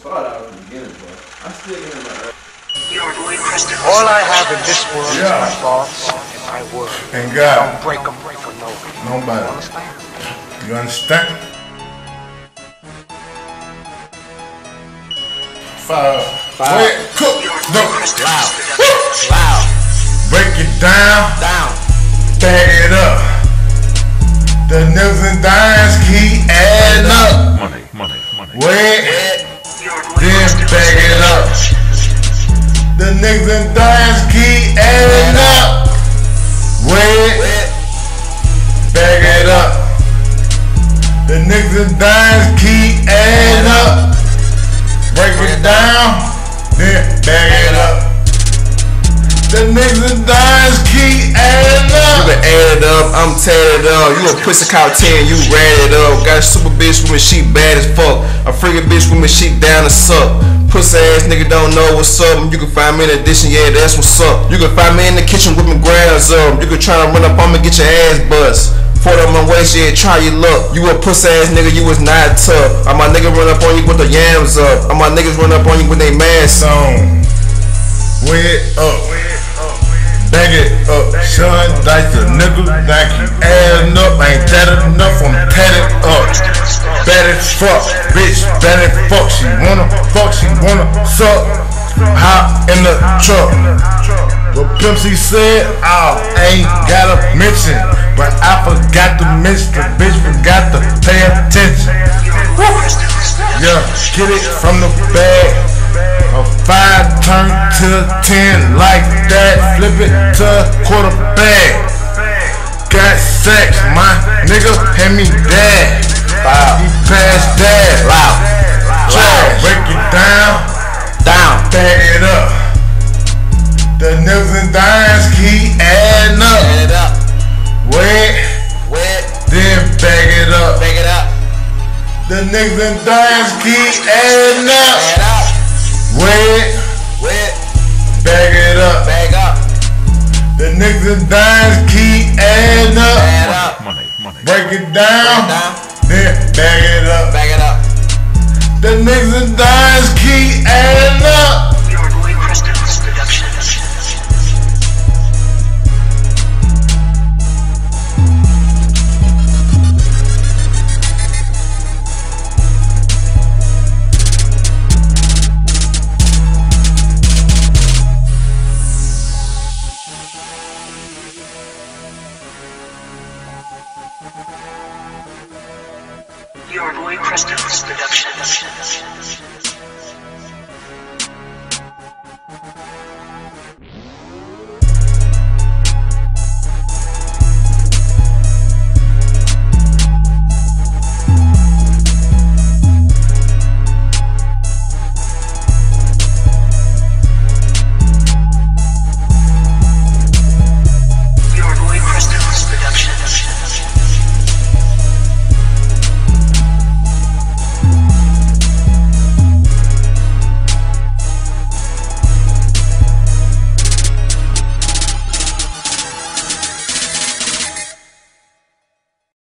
start out from the beginning, bro. I still get in my all I have in this world is my thoughts and my words. And God. I don't break them for nobody. You understand? You understand? Five. Wait, cook. No. Loud. Break it down. Bag it up. The niggas and dimes keep adding up. Money. Wait. Then bag it up. The niggas and dimes keep adding up. Wait. Bag it up. The niggas and dimes keep adding up. Break it down. Then bag it up. The niggas and dimes keep adding up. You been added up, I'm tatted up. You a pussy cow 10, you ratted up. Got a super bitch with me, she bad as fuck. A freaking bitch with me, she down to suck. Pussy ass nigga don't know what's up. You can find me in addition, yeah, that's what's up. You can find me in the kitchen with my grabs up. You can try to run up on me, get your ass bust. Fought on my waist, yeah, try your luck. You a pussy ass nigga, you was not tough. All my niggas run up on you with the yams up. All my niggas run up on you with they masks on. Way it up. Bag it up. Shun, dice the nigga, like you adding up. Ain't that enough, I'm tatted up. Bad as fuck, bitch, bad as fuck. She wanna suck. Hop in the truck. What Pimp C said, I ain't gotta mention. But I forgot to mention, the bitch forgot to pay attention. Yeah, get it from the bag. A 5 turn to 10 like that. Flip it to quarter bag. Got sex, my nigga, hand me that. He passed that. Loud. Break it down. Bag it up. The niggas and dimes keep adding up. Wait. Then bag it up. The niggas and dimes keep adding up. Wait. Bag it up. The niggas and dimes keep adding up. Break it down. Then bag it up. The niggas and dimes keep adding up. Your boy Crystal's Productions.